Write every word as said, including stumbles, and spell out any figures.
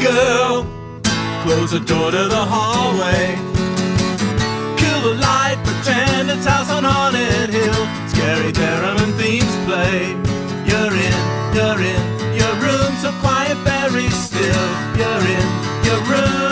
girl. Close the door to the hallway. Kill the light, pretend it's House on Haunted Hill. Scary theremin themes play. You're in, you're in your room, so quiet, very still. You're in your room.